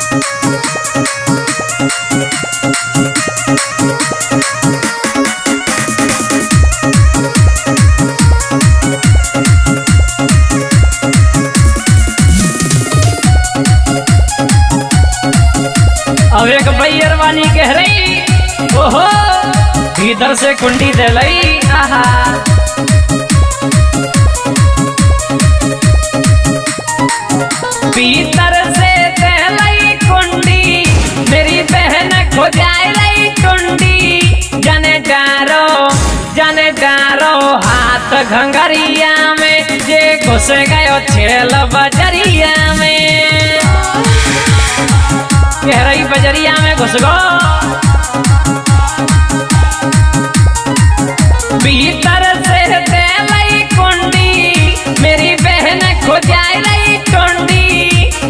अब एक बैरवानी कह रही ओहो भीतर से कुंडी दे लई आहा भीतर से दे लई कुंडी मेरी बहन खो जाए लई कुंडी जाने डारो हाथ घंगरिया में जे घुस गयो छेल बजरिया में गहराई बजरिया में घुस गो भीतर से दे लई कुंडी मेरी बहन खो जाए लई कुंडी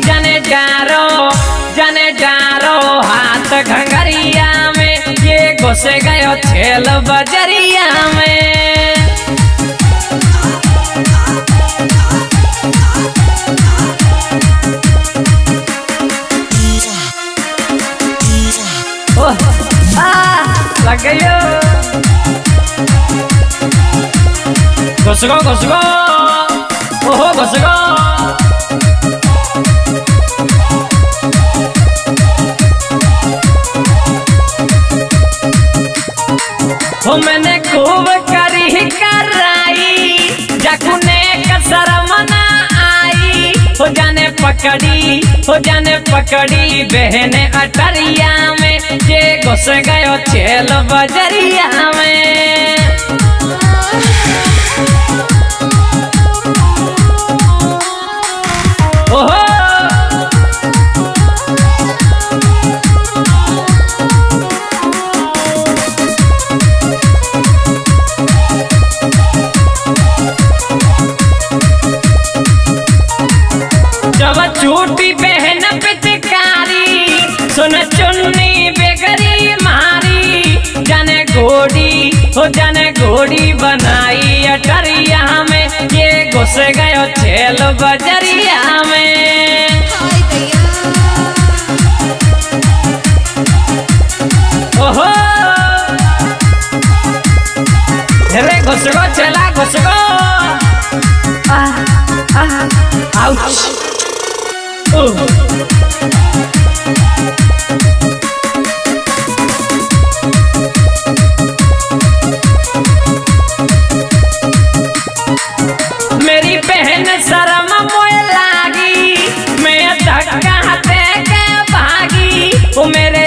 जाने डारो हाथ घंगरिया में ये घुस गयो छेल बजरिया में लग गयो घुस गो ओहो घुस गो हो मैंने खूब करी कराई जकुने कसर मना आई हो जाने पकड़ी बहन अटरिया में जे घुस गयो छेल बजरिया में ओहो जब छूटी बहन पिचकारी सुन चुन्नी बेगरी मारी जाने घोड़ी बनाई अटरिया में ये घुस गयो छेल बजरिया में ओहो रे घुस गो छेला घुस गो आउच मेरी बहन शर्म मोए लागी मैं धक्का दे के भागी वो मेरे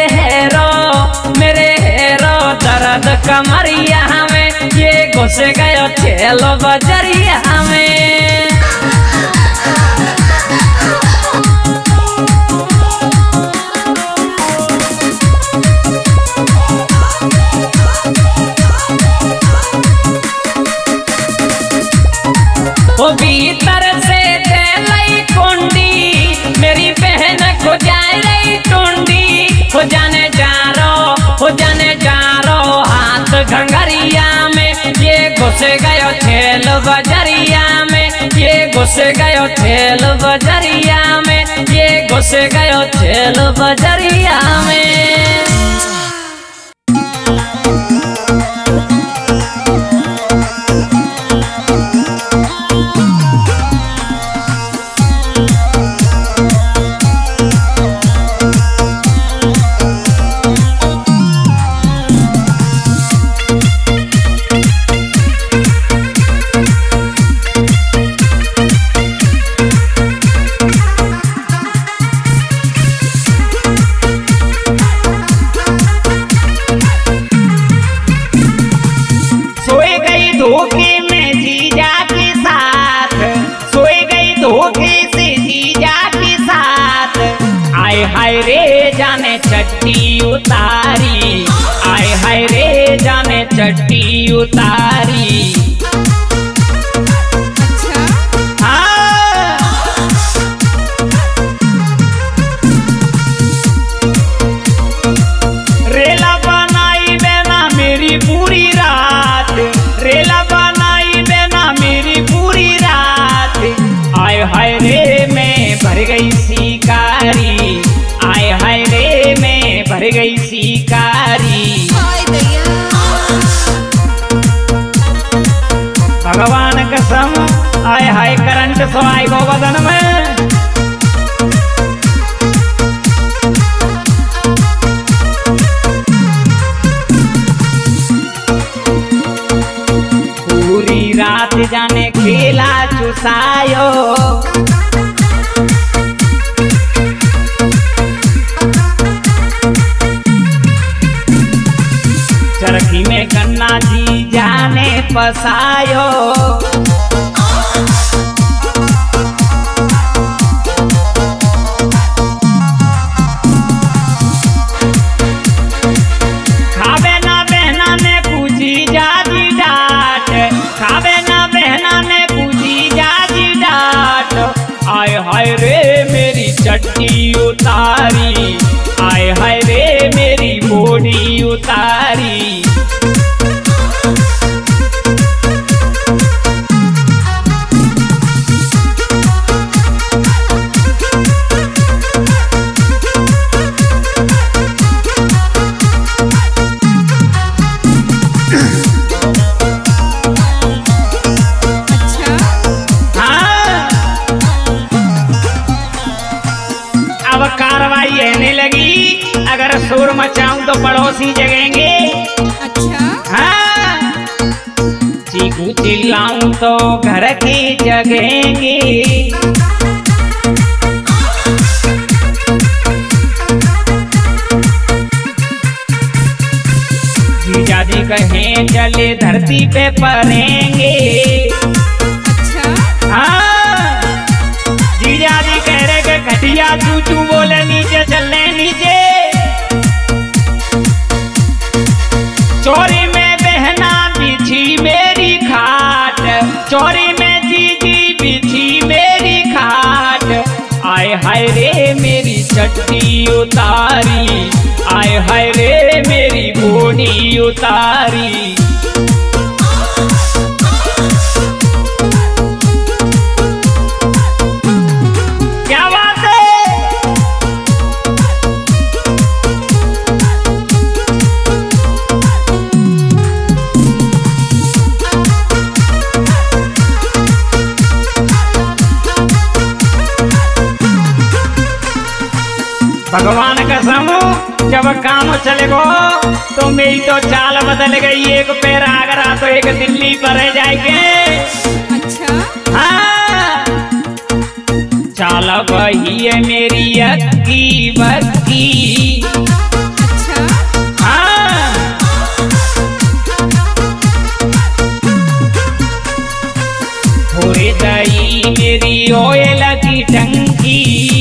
हेरो दर्द कमरिया में ये घुस गयो छेल बजरिया में वो भीतर से दे लई कुंडी मेरी बहन खो जाए लई टुंडी हो जाने जारो हाथ घंगरिया में ये घुस गयो छेल बजरिया में ये घुस गयो छेल बजरिया में ये घुस गयो छेल बजरिया में हाय रे जाने चट्टी उतारी आय हाय रे जाने चट्टी उतारी रेला बनाई बेना मेरी पूरी रात रेला बनाई बेना मेरी पूरी रात आय हाय रे मैं भर गई शिकारी आय केला चुसायो। चरखी में गन्ना जी जाने पसायो। खावे ना बहना ने पूछी जाजी डाट, खावे ना बहना ने पूछी जाजी डाट। आय हाय रे मेरी चट्टी उतारी, आय हाय रे मेरी बॉडी उतारी। अब कार्रवाई रहने लगी, अगर शोर मचाऊं तो पड़ोसी जगेंगे। अच्छा हाँ, चीखू चिल्लाऊं तो घर के जगेंगे। जीजा जी कहें चले धरती पे पड़ेंगे। अच्छा हाँ, जीजा जी कह रहे कि खटिया चूचू बोले नीचे चलने नीचे। चोरी में बहना बिछी मेरी खाट, चोरी में जीजी बिछी मेरी खाट। आय हाय रे मेरी चट्टी उतारी, आय हाय रे मेरी बॉडी उतारी। भगवान कसम जब काम चले गो तो मेरी तो चाल बदल गई। एक पैर आगरा तो एक दिल्ली पर जाएंगे। अच्छा हाँ, चाल वही है मेरी अक्की बक्की। अच्छा हाँ, थोड़ी दही मेरी ऑयल की टंकी।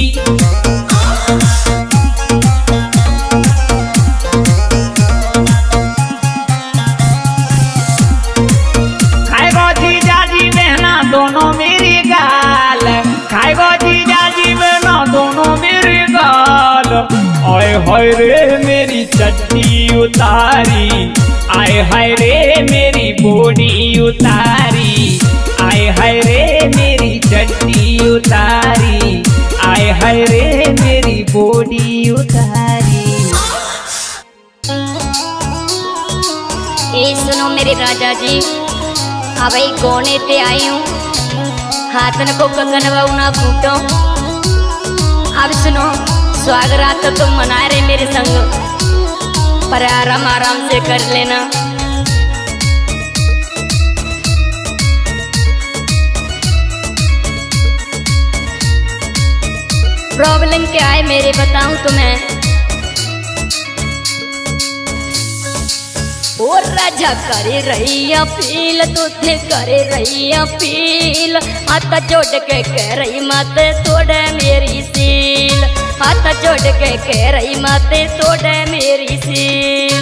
दोनों मेरी गाल खाएगो जीजा जी बना, दोनों मेरी गाल। आय हाय रे मेरी चट्टी उतारी, आय हाय रे मेरी बॉडी उतारी। आय हाय रे मेरी चट्टी उतारी, आय हाय रे मेरी बॉडी उतारी। ए सुनो मेरे राजा जी, अब गोने ते आई हूँ, हाथन को कंगनवा ना फूटो। अब सुनो, स्वागत तो तुम मना रहे मेरे संग, पर आराम आराम से कर लेना। प्रॉब्लम क्या है मेरे बताऊं तुम्हें। ओ राजा करे रही अपील, तुझे करे रही अपील। हाथ जोड़ के कह रही मत तोड़े मेरी सील, हाथ जोड़ के कह रही मत तोड़े मेरी सील।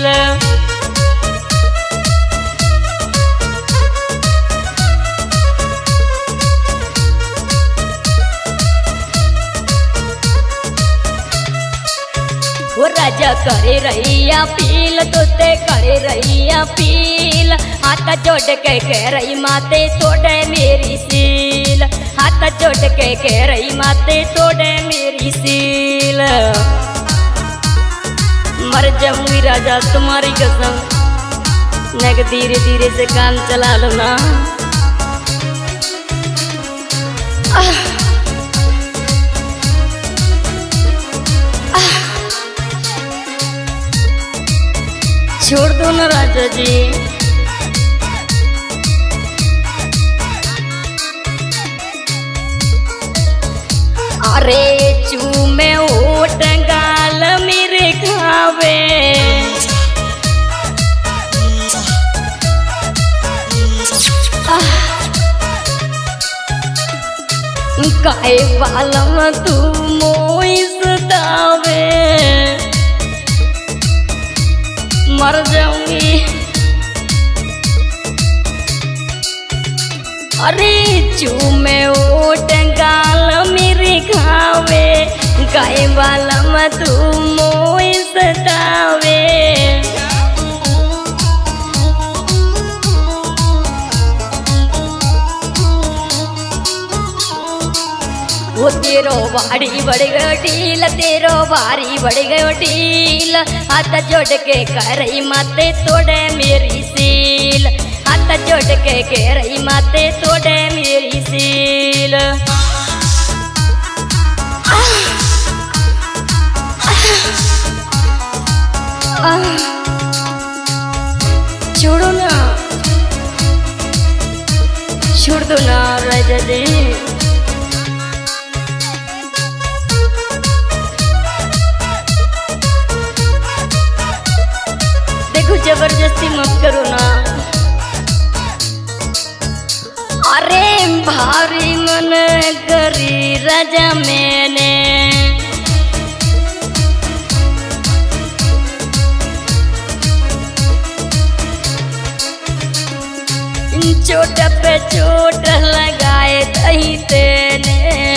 वो राजा करे रही अपील, तुझे करे रही अपील। हाथ जोड़ के कह रही माते तोड़े मेरी सील, हाथ जोड़ के कह रही माते तोड़े मेरी सील। मर जाऊंगी राजा तुम्हारी कसम, नग धीरे धीरे से काम चला लो ना। छोड़ दो ना राजा जी। काहे बालम तू मोई सतावे, मर जाऊंगी। अरे चूमे ओट गाल मेरे खावे, काहे बालम तू मोई सतावे। वो तेरो बाड़ी बढ़ गयो ढील, तेरो बारी बढ़ गयो ढील, हाथ जोड़ के कह रही माते तोड़े मेरी सील, हाथ जोड़ के कह रही माते तोड़े मेरी सील। छोड़ो ना, छोड़ दो ना राजा जी। जबरदस्ती मत करो ना। अरे भारी मन करी राजा मैंने, चोट पे चोट लगाए दही तेने।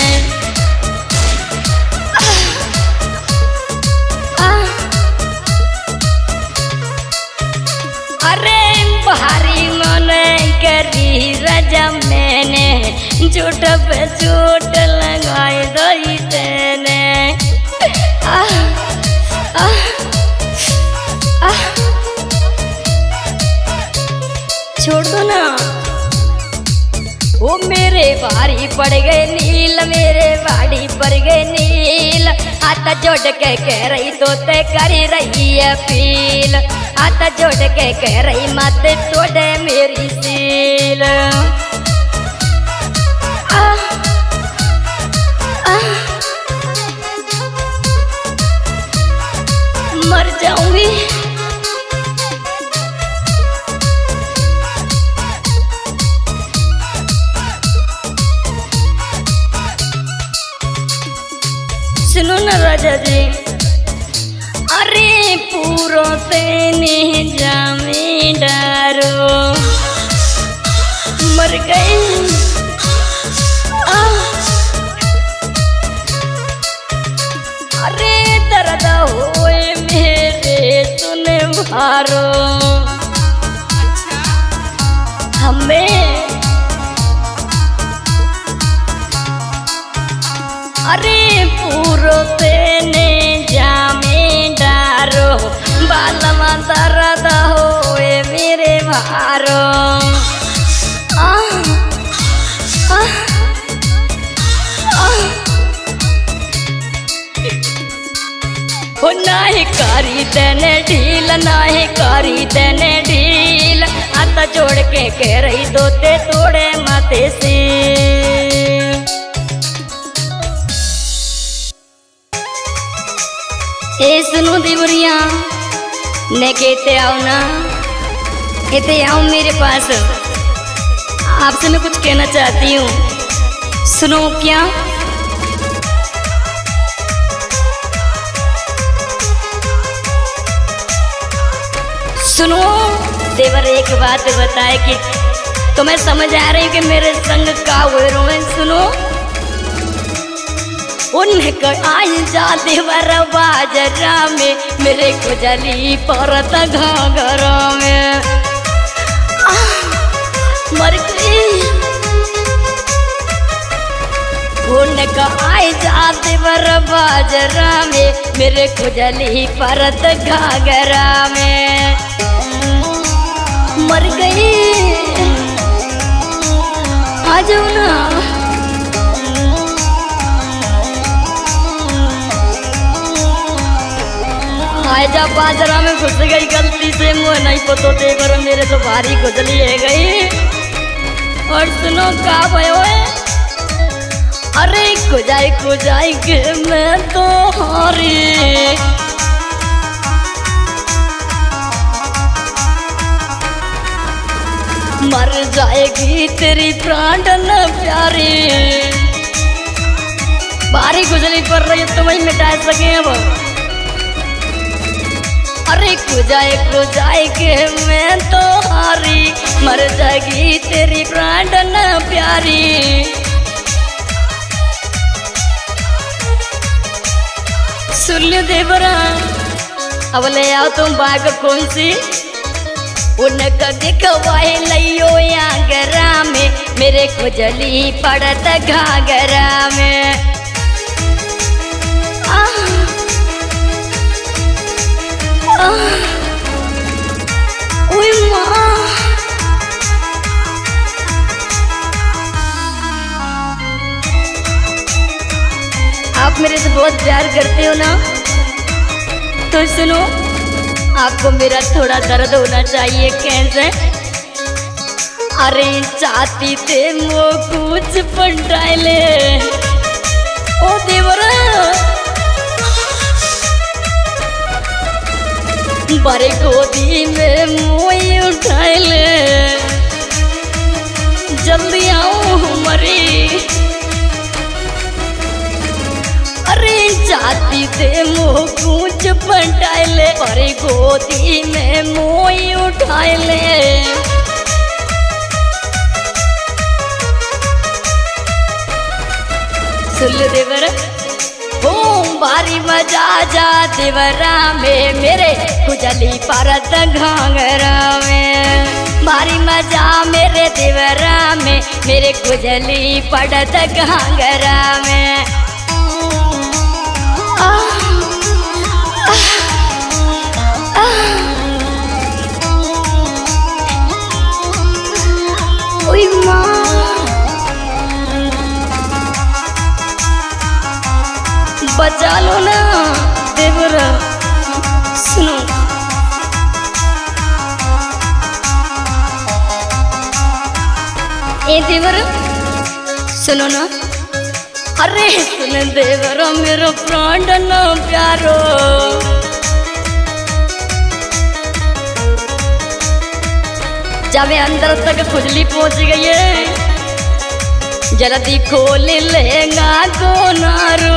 भारी मन करी राजा मैंने, चोट पे चोट लगाए दही तेने। छोड़ दो ना। वो मेरे भारी पड़ गए नील, मेरे बाड़ी पड़ गए नील, हाथ जोड़ के कह रही तो ते करी रही है फील, हाथ जोड़ के कह रही मत तोड़े मेरी सील। मर जाऊंगी। सुनो ना राजा जी। अरे पूरो तेने जामे डारो, मर गए। अरे दर्द होए मेरे सुने भारो, हमें अरे पूरो तेने जामे डारो, बालमा दर्द होए मेरे भारो। हो नाही करी तेने ढील, नाही करी तेने ढील, हाथ जोड़ के कह रही दो ते तोड़े माते से। ए सुनो देवरिया, ने कहते आओ ना, कहते आओ मेरे पास, आपसे मैं कुछ कहना चाहती हूँ, सुनो क्या। सुनो देवर, एक बात बताए कि तुम्हें समझ आ रही कि मेरे संग का हुए रोए। सुनो उन्हें आई जा देवर बाजरा में, मेरे को जली परत घाघरा में मर गई। उन्हें आई जा देवर बाजरा में, मेरे को जली परत घाघरा में मर गई। आ जाओ ना। आजा बाजरा में घुस गई गलती से, मुँह नहीं पतो देवर मेरे तो भारी खुजली है गई। और सुनो का भयो है, अरे खुजाई के मैं तो हारी, मर जाएगी तेरी प्राण न प्यारी। भारी गुजरी पर रही तो वही मिटा सके अब। अरे कुजाए के मैं तो हारी, मर जाएगी तेरी प्राण न प्यारी। सुल्य देवरा अब ले आओ तुम बाग कौन सी, उनका दिखवाए लियो आगरा में, मेरे खुजली पड़त घाघरा में। आप मेरे से बहुत प्यार करते हो ना, तो सुनो, आपको मेरा थोड़ा दर्द होना चाहिए। कैसे? अरे चाहती थे वो कुछ पंडाले, ओ देवरा बड़े गोदी में मुँह उठाए ले, जल्दी आओ हमारी। अरे जाती थे मुँह कुछ पंटाए ले, बड़े गोदी में मुँह उठाए ले। सुन लो देवरा, भारी मजा जा देवरा में, मेरे खुजली परत घाघरा में। भारी मजा मेरे देवरा में, मेरे खुजली पड़त घाघरा में। ओए माँ, बचा लो ना देवरा। सुनो, ए देवरा सुनो ना। अरे सुन देवरा मेरो प्राण न प्यारो, जब अंदर तक खुजली पहुंच गई है, जल्दी खोल लेगा गोनारो,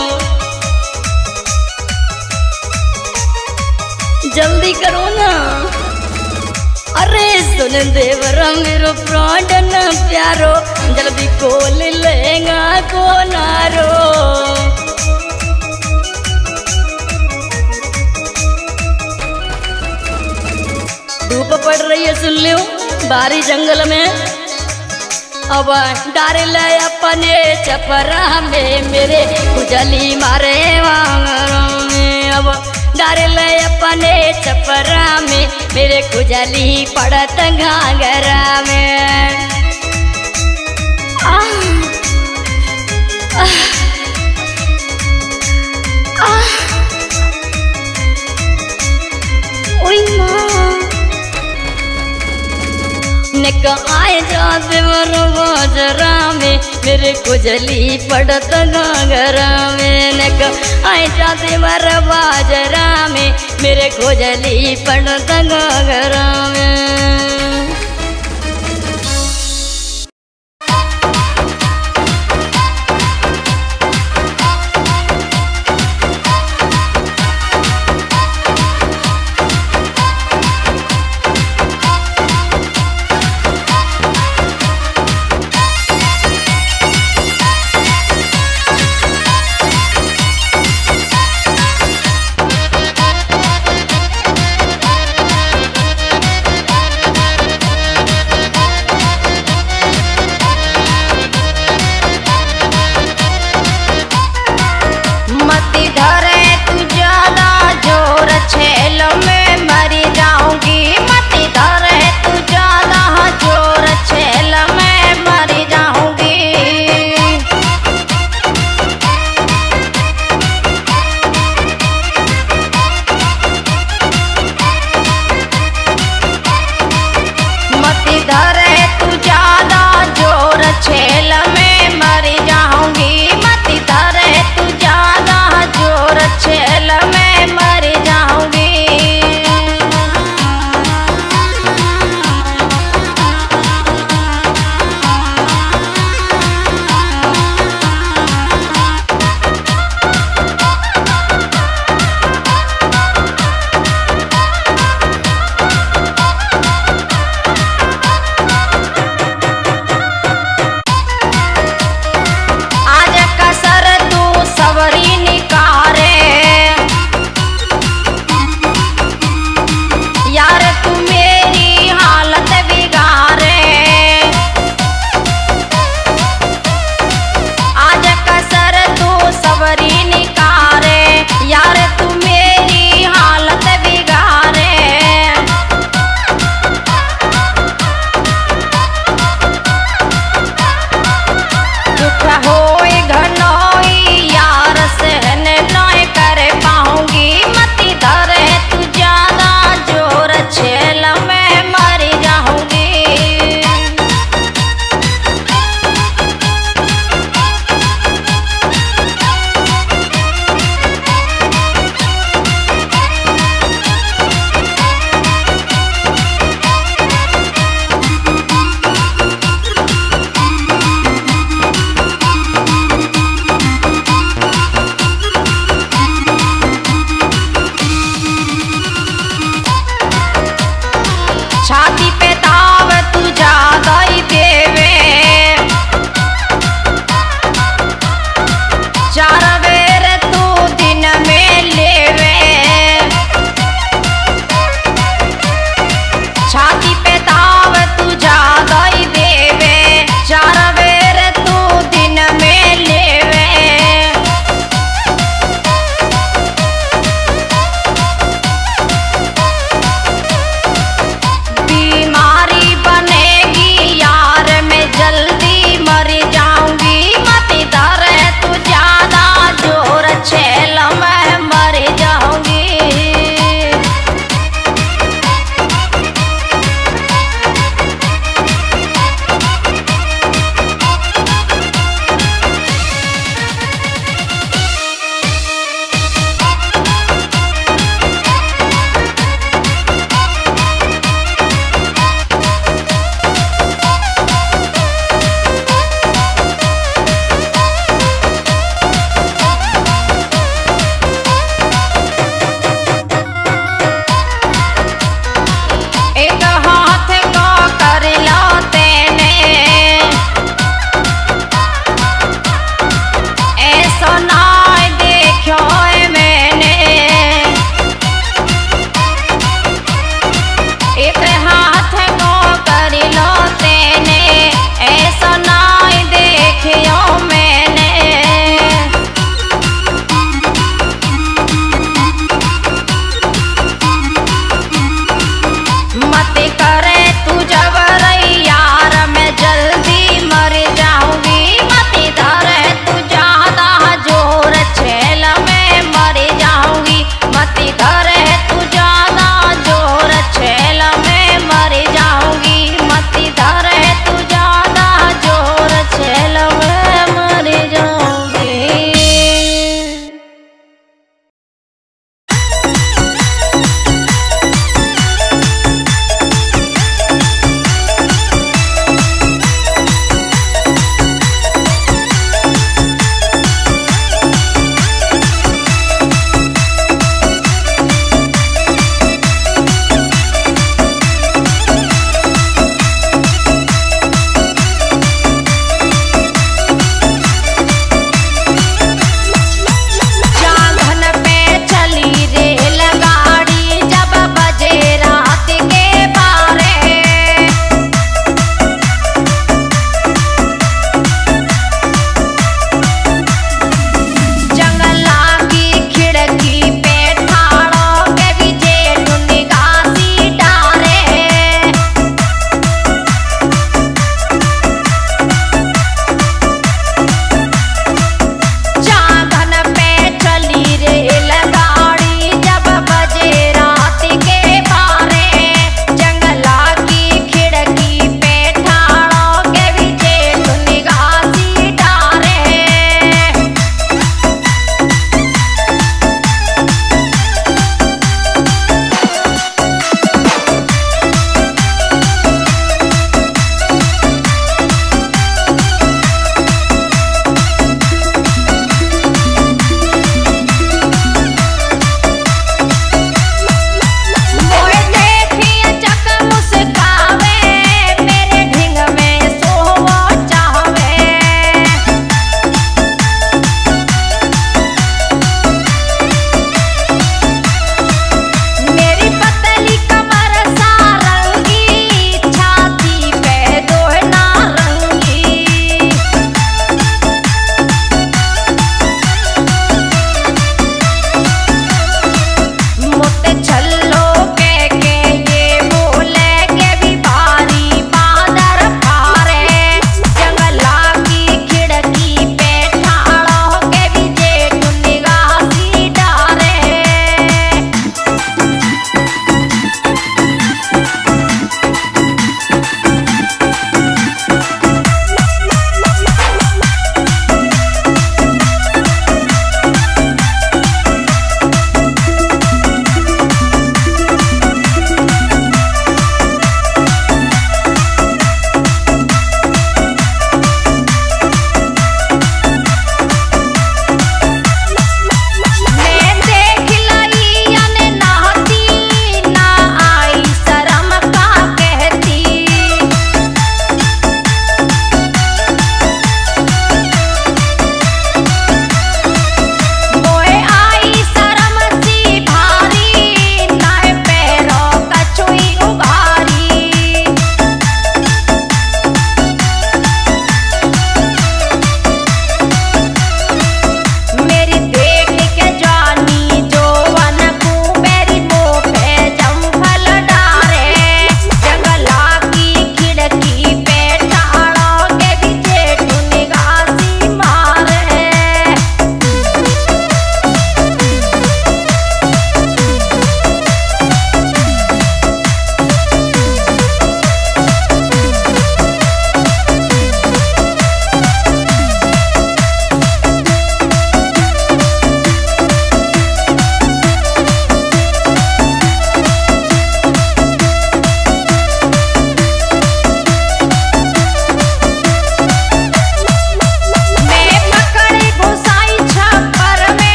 जल्दी करो ना। अरे सुन देवरा मेरो प्राण न प्यारो, जल्दी खोल लेगा गोनारो। धूप पड़ रही है, सुन लियो, बारी जंगल में। अब डारे ले अपने चपरा में, मेरे खुजली मारे वांगरा में। अब डारे ले अपने चपरा में, मेरे खुजली पड़त घाघरा में। ओए माँ, निक आए जा देवरा बाजरा में, मेरे खुजली पड़त घाघरा में। निक आए जा देवरा बाजरा में, मेरे खुजली पड़त घाघरा में।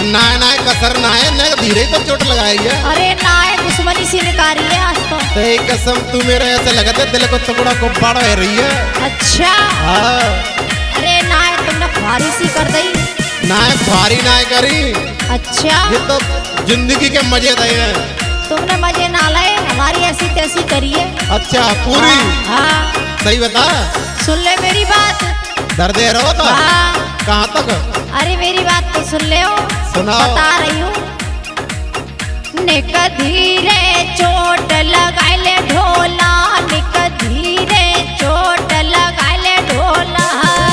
ना ना कसर ना है ना धीरे तो चोट लगाई है। अरे ना है दुश्मनी सी निकारी है आज तो। ते कसम तू मेरे ऐसे लगता है दिल को टुकड़ा को बाड़ा है रही है। अच्छा हाँ। अरे ना है तुमने भारी सी कर दी। ना है भारी ना है करी। अच्छा ये तो जिंदगी के मजे दे हैं। तुमने मजे ना लाए हमारी ऐसी तैसी करी है। अच्छा पूरी। हाँ सही बता। सुन ले मेरी बात। दर्द है रो तो। हाँ कहाँ तक? अरे मेरी बात तो सुन ले हो। सुनाओ। बता रही हूँ। निक धीरे चोट लगाए ले ढोला, निक धीरे चोट लगाए ले ढोला।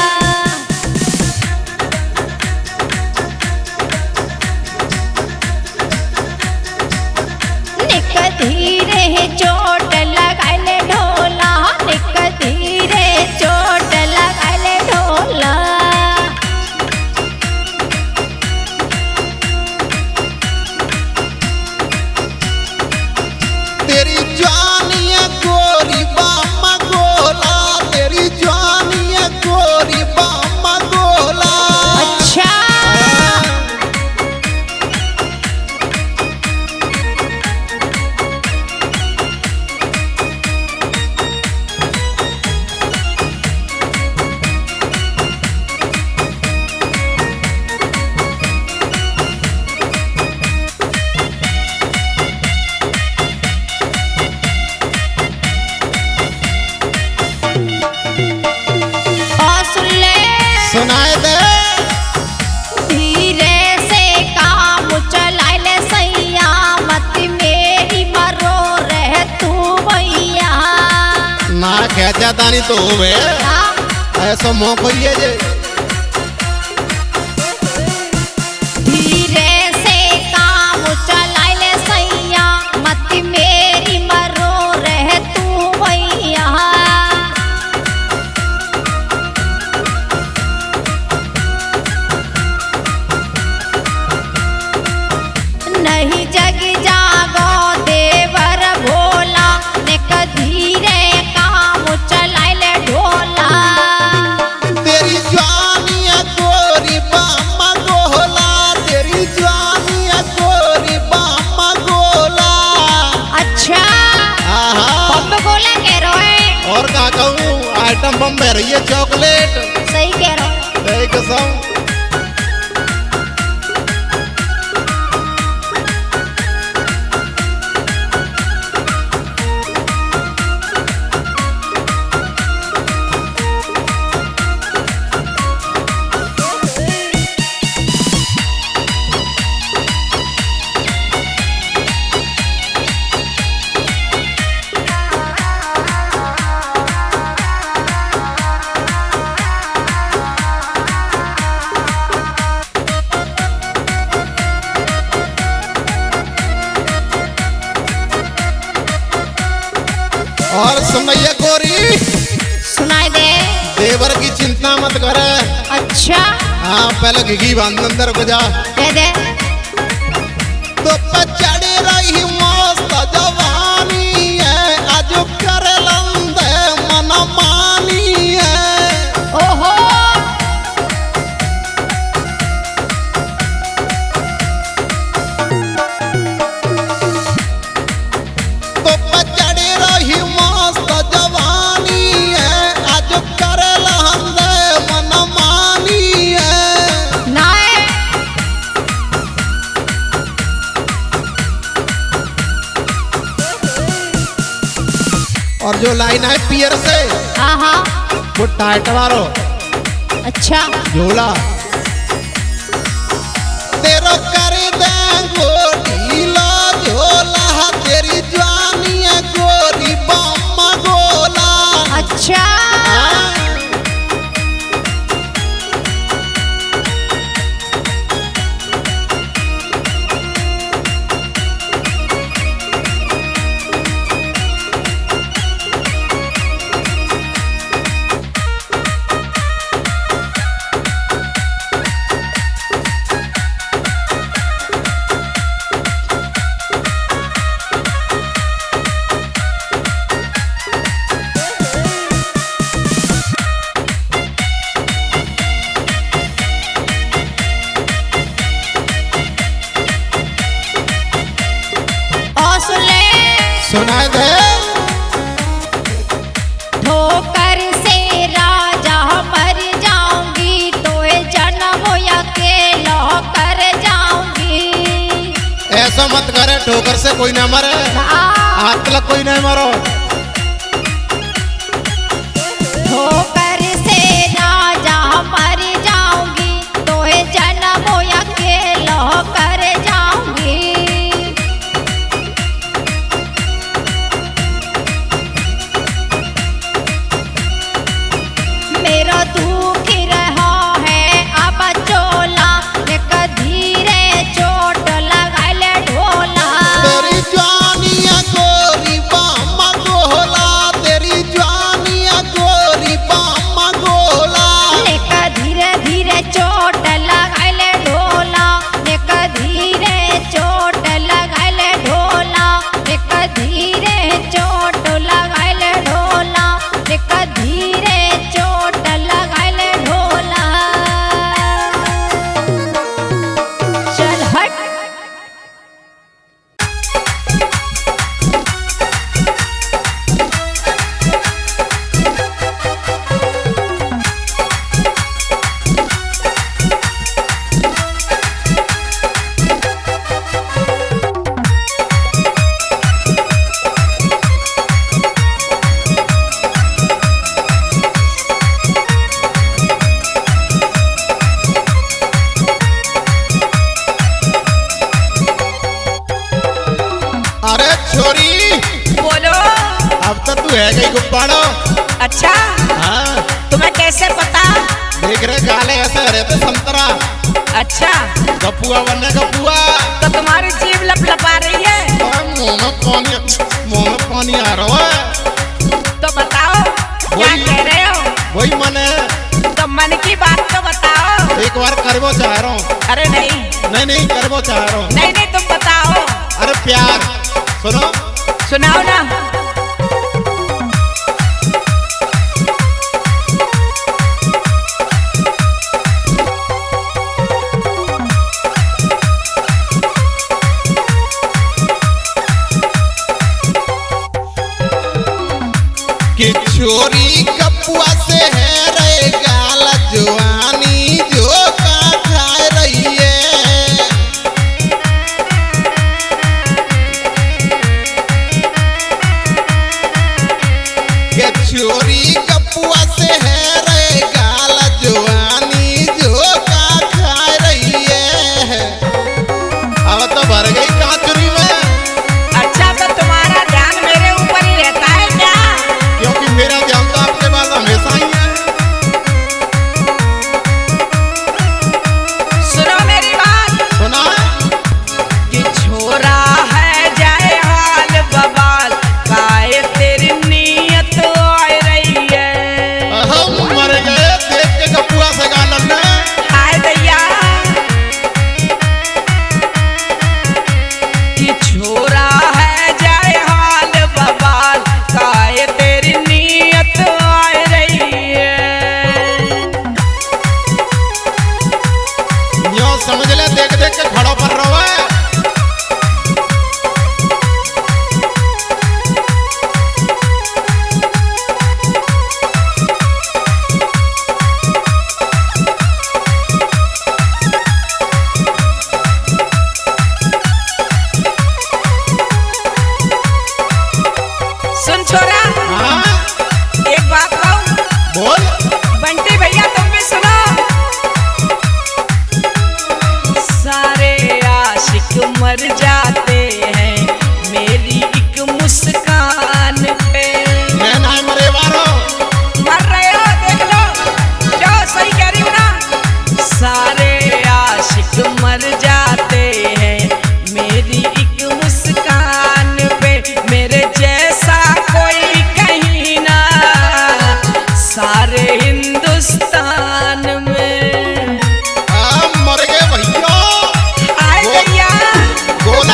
निक धीरे चोट लगाए ले ढोला, निक धीरे चोट लगाए ले ढोला। तेरी जवानी है गोरी बामा गोला, तेरी जवानी है गोरी बामा गोला। अच्छा सुनाए दे। धीरे से काम चलाए ले सैया, मत मेरी मरो रह तू भैया। ना खेचा तानी तो वे ऐसा मौका ही है जे। धीरे से काम चलाए ले सैया, मत मेरी मरो रह तू भैया। नहीं जग जागो देवर भोला, निक धीरे काम चलाए ले ढोला। तेरी जवानी है गोरी बामा गोला, तेरी जवानी है गोरी बामा गोला। अच्छा आहा। बम गोला कह रहे हैं। और क्या कहूँ आइटम बम में रही है चॉकलेट। सही कह रहे हो। सही कसम। और सुनैया गोरी सुनाई दे। देवर की चिंता मत कर। अच्छा हाँ पहले घिघी बांध अंदर को जा। कह दे। तो पे चढ़ी रही मस्त जवानी है, आज कर लंदे मन मानी है। ओहो तो पे चढ़ी रही मस्त जवानी है, आज कर लंदे मन मानी है। ना है। और जो लाइन है पियर से हाँ हाँ वो टाइट मारो अच्छा झोला। तेरो कर दे गोटीला झोला, तेरी जवानी है गोरी बामा गोला। अच्छा ठोकर से कोई ना मरे, हाथ लग कोई नहीं मरो। ठोकर से राजा मर जाऊंगी, तोहे जन्म अकेला कर जाऊंगी। मेरा दुख रहा है अब चोला, एक धीरे चोट लगा ले ढोला। तेरी जवानिया गोरी बामा गोला, तेरी जवानिया गोरी बामा गोला। एक धीरे धीरे चोट लगा ले ढोला, एक धीरे चोट लगा ले ढोला, एक धीरे चोट लगा ले ढोला, एक धीरे चोट लगा ले ढोला। चल हट। अरे छोरी, बोलो। अब तो तू है गई गुब्बारो। अच्छा, हाँ, तुम्हें कैसे पता? देख रहे गाले ऐसे हरे थे संतरा। अच्छा, गपुआ बनने गपुआ। तो तुम्हारी जीभ लपलपा रही है। मुंह में पानी आ रहा है। तो बताओ क्या कह रहे हो? वही मन है, तो मन की बात तो बताओ। एक बार करबो चाह रहा हूँ। अरे नहीं नहीं नहीं करबो चाह रहा हूँ। नहीं नहीं, तुम बताओ। अरे प्यार सुनो। सुनाओ ना। कि चोरी कपुआ से है रे गाल जवानी जो का खा रही है। कि चोरी कपुआ से है रे गाल जवानी जो का खा रही है। अब तो भर गई काचुरी में। अच्छा, तो तुम्हारा ध्यान मेरे ऊपर ही रहता है क्या? क्योंकि मेरा ध्यान तो आपके पास हमेशा ही है। सुनो मेरी बात। सुना कि छोरा है जाए हाल बवाल, काहे तेरी नीयत आ रही है। हम मर गए देख के कपुआ से गालन में। हाय दैया। कि छोरा है जाए हाल बवाल, काहे तेरी नीयत आ रही है। यो समझ ले, देख देख के खड़ो पर रहो है। सुन छोरा, हाँ एक बात कहूं। बोल। बंटी भैया, तुम भी सुनो। सारे आशिक मर जाते हैं मेरी एक मुस्कान पे। मैं ना मरे वारो। मर रहे हो, देख लो। जो सही कह रही हूँ ना। सारे आशिक मर जाते हैं मेरी एक मुस्कान पे। मेरे जैसा कोई कहीं ना सारे हिंदुस्तान में। मर गए भैया। आए भैया। गोला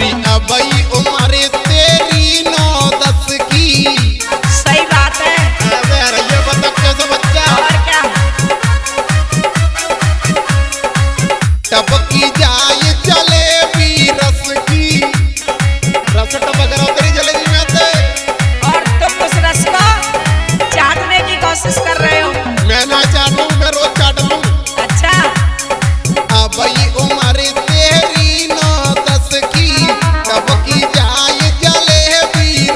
गोरी अबई उम्र तेरी 9-10 की। सही बात है। अबे यार ये बता कैसे बच्चा और क्या टपकी जाए जलेबी रस की, रस टपक रहा तेरी जलेबी में से। और तुम उस रस को चाटने की कोशिश कर रहे हो। मैं ना चाटूं, मैं रोज चाट लूं। अच्छा अबई उम्र तेरी 9-10 की, टपकी जाए जलेबी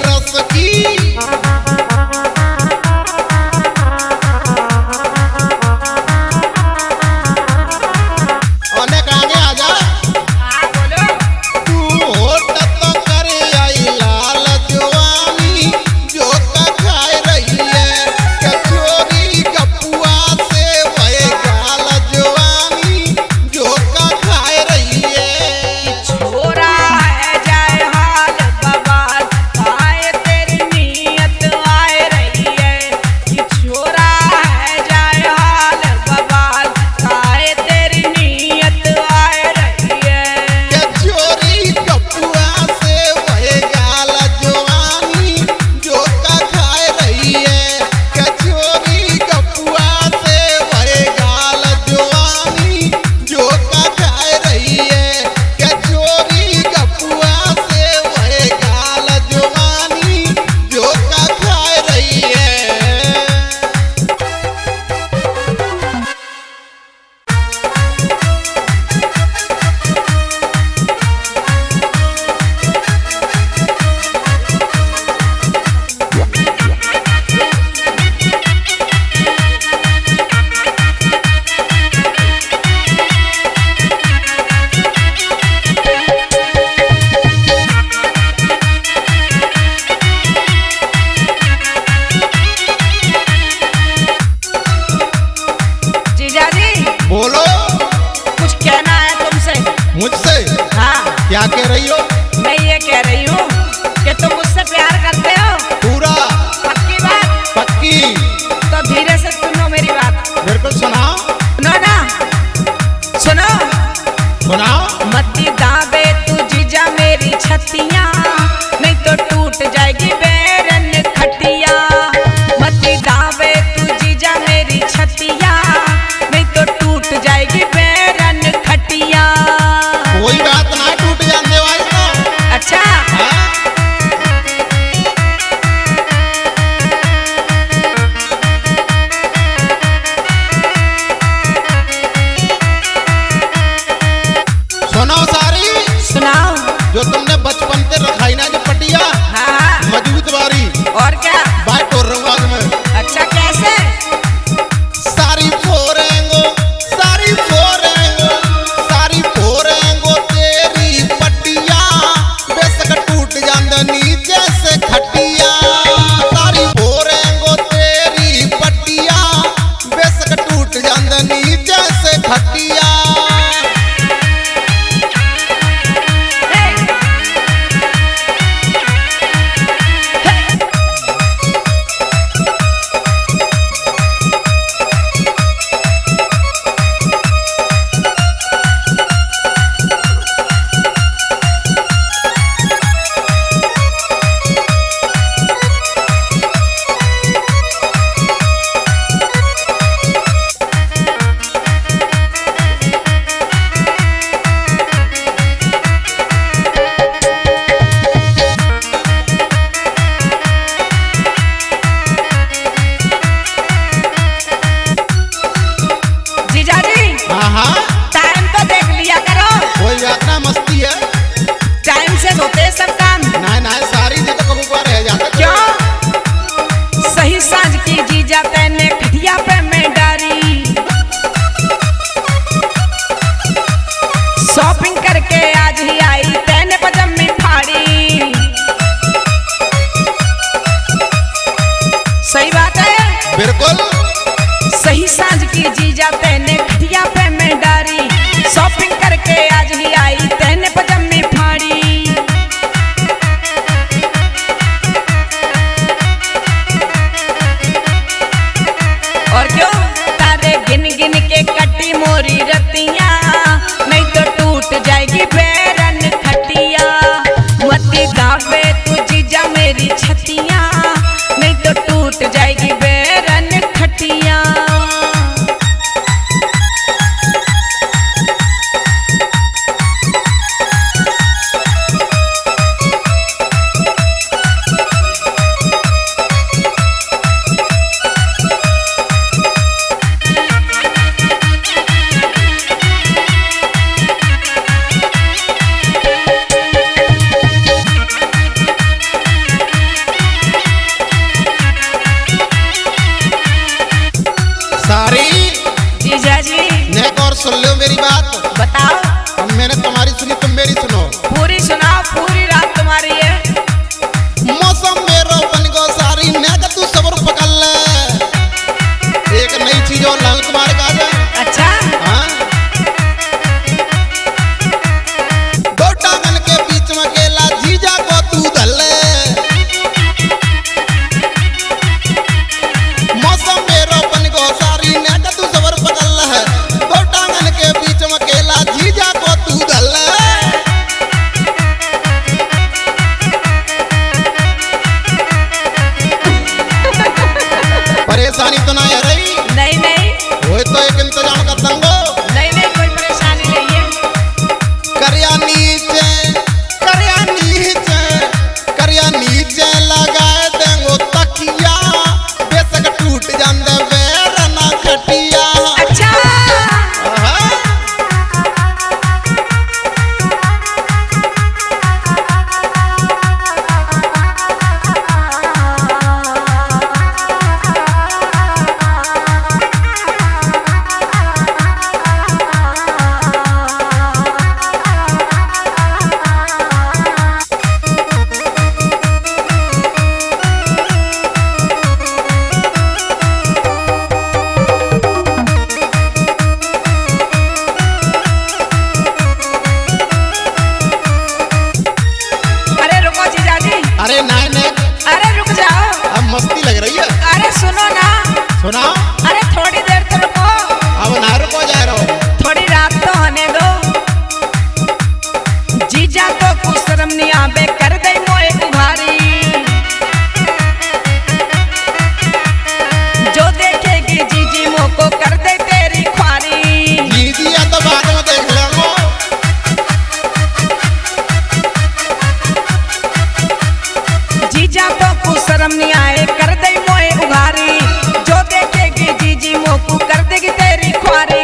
सामने आए कर दे मोए उघारी, जो देखेगी जीजी मोकू कर देगी तेरी ख्वारी।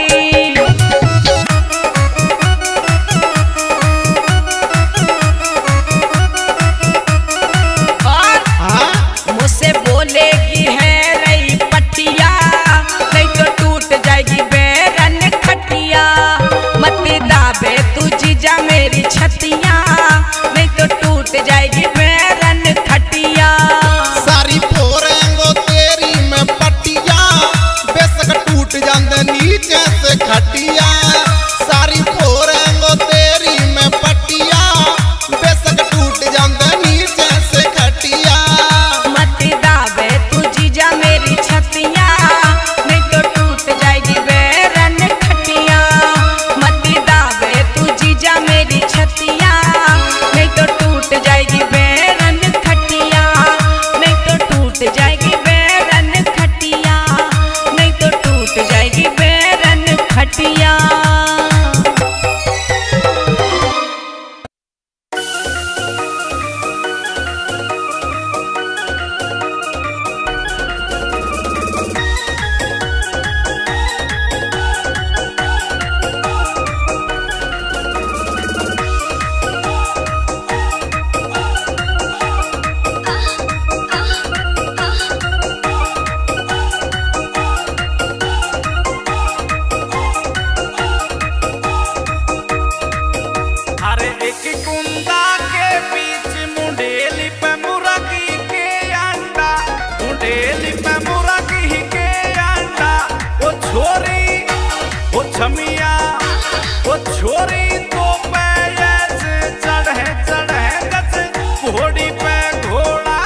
मुझसे बोलेगी है रही पटिया, नहीं तो टूट जाएगी बेरन खटिया। मत दाबे तू जीजा मेरी छतिया, नहीं तो टूट जाएगी बेरन खटिया। सारी फोरेंगो तेरी में पटिया, बेशक टूट जाते नीचे से खटिया। सारी फोरेंगो तेरी में पटिया, बेशक टूट जाते नीचे से खटिया। मत दाबे तू जीजा मेरी छतिया, नहीं तो टूट जाएगी बेरन खटिया। मत दाबे तू जीजा मेरी छतिया, नहीं तो टूट जाएगी बेरन खटिया। नहीं तो टूट जाएगी बेरन खटिया, नहीं तो टूट जाएगी बेरन खटिया। अरे एक कुंदा के बीच मुंडेली पे मुर्गी के अंडा, मुंडेली पे मुर्गी के अंडा। वो छोरी वो छमिया वो छोरी तो पैर से चढ़े चढ़े गच घोड़ी पे घोड़ा।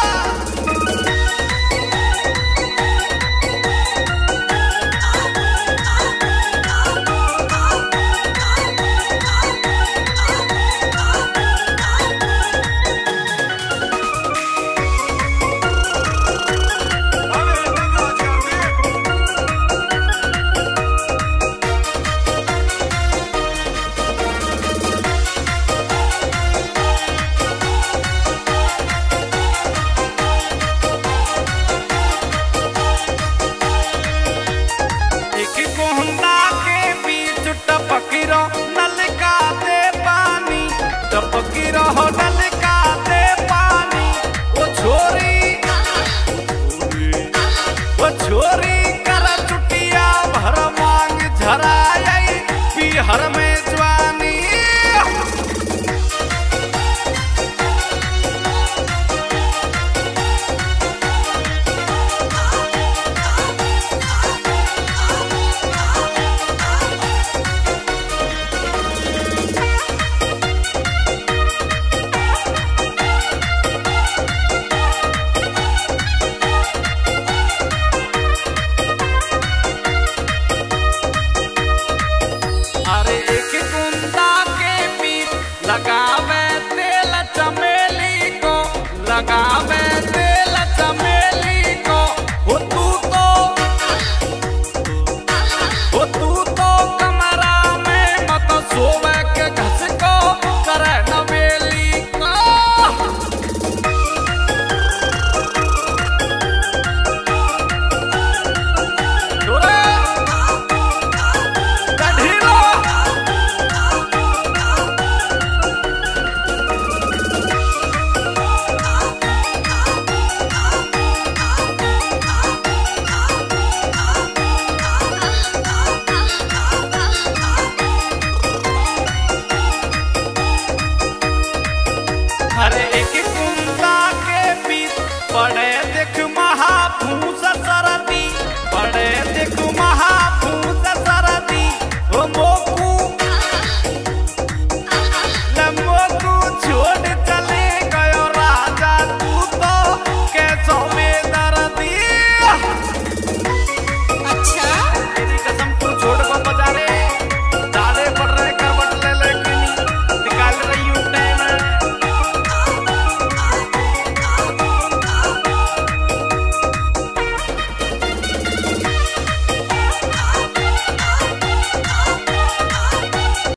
एक गोंदा के बीच टपकीरो नलका दे पानी, टपकीरो नलका दे पानी। वो छोरी कर चुटिया भर मांग झराई पीहर में जवानी। अरे एक कुंदा के बीच लगावे तेल चमेली को, लगावे तेल चमेली को। वो तू तो कमरा में मत सोवे के घस को करे नवेली को। अरे एक कुंदा के बीच पड़े